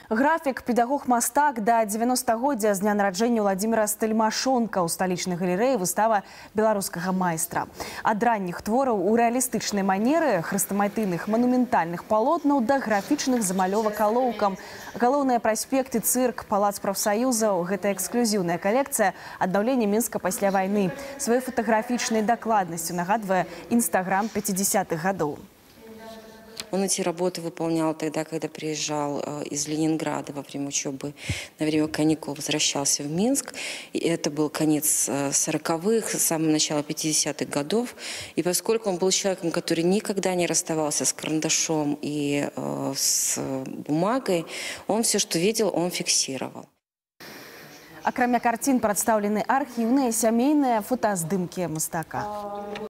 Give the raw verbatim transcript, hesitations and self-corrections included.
Графік педагог-мастак да дзевяностагоддзя з дня нараджэння Владимира Стельмашонка ў сталічнай галерэі выстава беларускага майстра. Ад ранніх твораў у рэалістычнай манеры, хрэстаматыйных манументальных палотнаў да графічных замалёвак алоўкам. Галоўныя праспекты, цырк, палац прафсаюзаў – гэта эксклюзіўная калекцыя аднаўлення Мінска пасля вайны. Сваёй фотаграфічнай дакладнасцю нагадвае Інстаграм пятидесятых гадоў. Он эти работы выполнял тогда, когда приезжал из Ленинграда во время учебы, на время каникул возвращался в Минск. И это был конец сороковых, самое начало пятидесятых годов. И поскольку он был человеком, который никогда не расставался с карандашом и э, с бумагой, он все, что видел, он фиксировал. Акрамя карцін прадстаўлены архіўныя сямейныя фотаздымкі мастака.